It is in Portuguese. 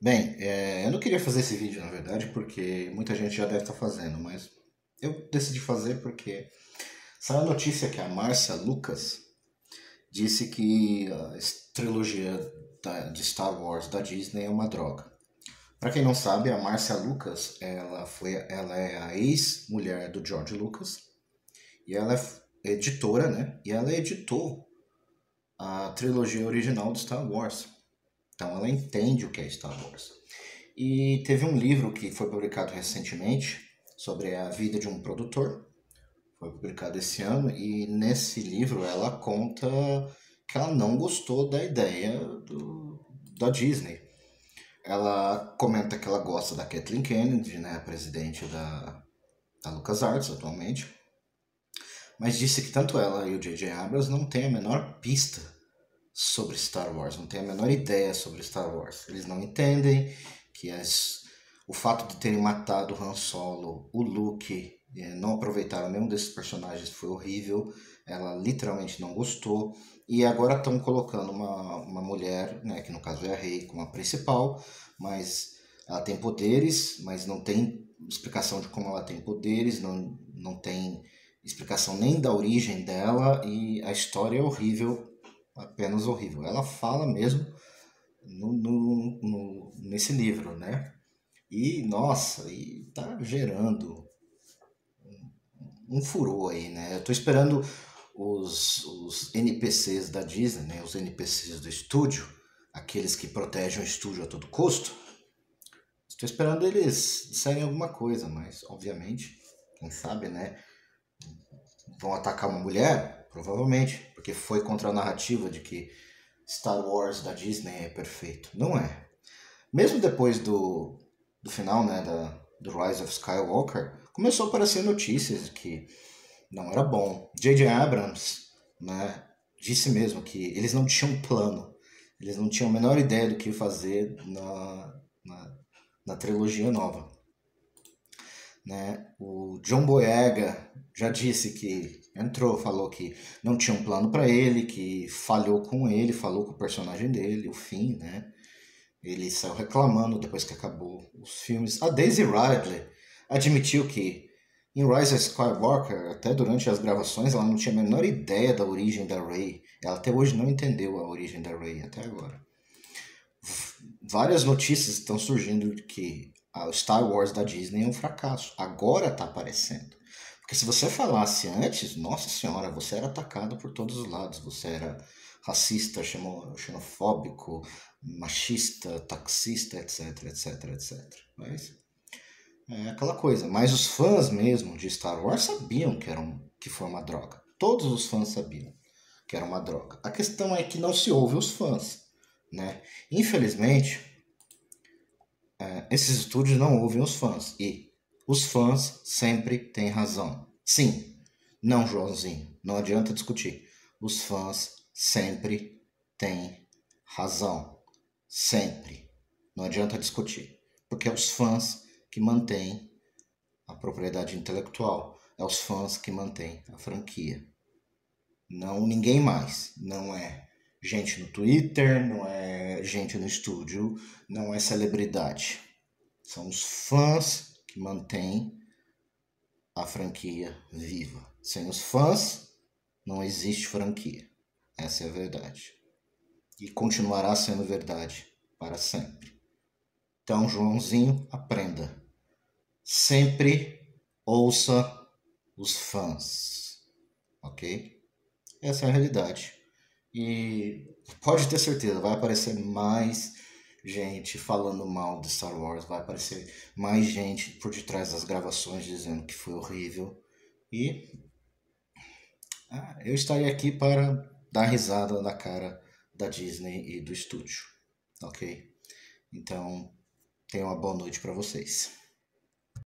Bem, eu não queria fazer esse vídeo, na verdade, porque muita gente já deve estar fazendo, mas eu decidi fazer porque saiu a notícia que a Marcia Lucas disse que a trilogia de Star Wars da Disney é uma droga. Para quem não sabe, a Marcia Lucas, ela é a ex-mulher do George Lucas e ela é editora, né? E ela editou a trilogia original do Star Wars. Então ela entende o que é Star Wars. E teve um livro que foi publicado recentemente sobre a vida de um produtor. Foi publicado esse ano e nesse livro ela conta que ela não gostou da ideia da Disney. Ela comenta que ela gosta da Kathleen Kennedy, né, a presidente da LucasArts atualmente, mas disse que tanto ela e o J.J. Abrams não têm a menor pista sobre Star Wars, não têm a menor ideia sobre Star Wars. Eles não entendem que o fato de terem matado o Han Solo, o Luke, não aproveitaram nenhum desses personagens, foi horrível. Ela literalmente não gostou. E agora estão colocando uma mulher, né, que no caso é a Rey, como a principal, mas ela tem poderes, mas não tem explicação de como ela tem poderes, não tem explicação nem da origem dela, e a história é horrível, apenas horrível. Ela fala mesmo nesse livro, né? E, nossa, e tá gerando um furor aí, né? Eu tô esperando os NPCs da Disney, né? Os NPCs do estúdio, aqueles que protegem o estúdio a todo custo. Estou esperando eles disserem alguma coisa, mas, obviamente, quem sabe, né? Vão atacar uma mulher? Provavelmente, porque foi contra a narrativa de que Star Wars da Disney é perfeito. Não é. Mesmo depois do final, né, do Rise of Skywalker, começou a aparecer notícias que não era bom. J.J. Abrams, né, disse mesmo que eles não tinham plano, eles não tinham a menor ideia do que fazer na trilogia nova. Né? O John Boyega já disse que falou que não tinha um plano para ele, que falhou com ele, falou com o personagem dele, o fim, né? Ele saiu reclamando depois que acabou os filmes. A Daisy Ridley admitiu que em Rise of Skywalker, até durante as gravações, ela não tinha a menor ideia da origem da Rey. Ela até hoje não entendeu a origem da Rey, até agora. Várias notícias estão surgindo de que a Star Wars da Disney é um fracasso. Agora está aparecendo. Porque se você falasse antes, nossa senhora, você era atacado por todos os lados. Você era racista, xenofóbico, machista, taxista, etc, etc, etc. Mas é aquela coisa. Mas os fãs mesmo de Star Wars sabiam que foi uma droga. Todos os fãs sabiam que era uma droga. A questão é que não se ouve os fãs, né? Infelizmente, esses estúdios não ouvem os fãs e os fãs sempre têm razão. Sim, não, Joãozinho, não adianta discutir. Os fãs sempre têm razão. Sempre. Não adianta discutir. Porque é os fãs que mantêm a propriedade intelectual. É os fãs que mantêm a franquia. Não ninguém mais. Não é gente no Twitter, não é gente no estúdio, não é celebridade. São os fãs que mantêm a franquia viva. Sem os fãs, não existe franquia. Essa é a verdade. E continuará sendo verdade para sempre. Então, Joãozinho, aprenda. Sempre ouça os fãs. Ok? Essa é a realidade. E pode ter certeza, vai aparecer mais gente falando mal de Star Wars, vai aparecer mais gente por detrás das gravações dizendo que foi horrível. E eu estarei aqui para dar risada na cara da Disney e do estúdio, ok? Então, tenha uma boa noite para vocês.